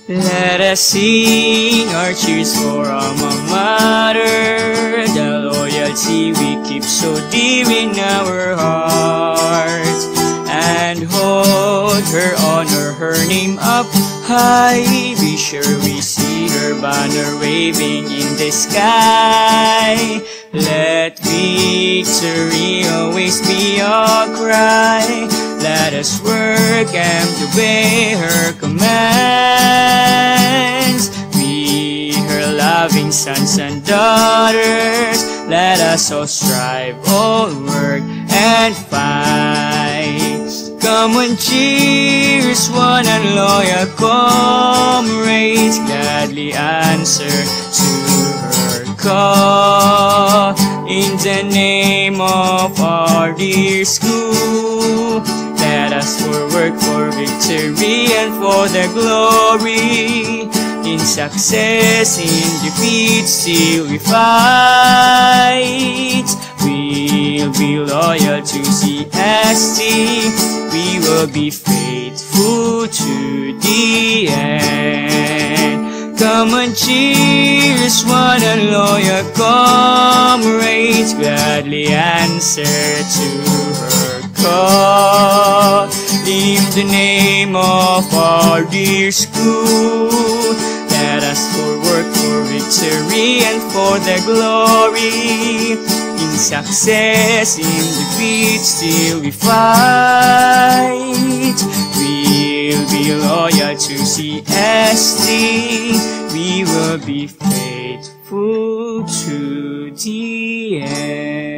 Let us sing our cheers for alma mater, the loyalty we keep so dear in our hearts, and hold her honor, her name up high. Be sure we see her banner waving in the sky. Let victory always be our cry. Let us work and obey her commands. We, her loving sons and daughters, let us all strive, all work and fight. Come on, cheers, one and loyal comrades, gladly answer to her call. In the name of our dear school, let us work for victory and for the glory. In success, in defeat, still we fight. We'll be loyal to Cst. We will be faithful to the end. Come on, cheers, one and loyal comrades, gladly answer to her call. In the name of our dear school, let us work for victory and for the glory. In success, in defeat, still we fight. We'll be loyal to Cst. We will be faithful to the end.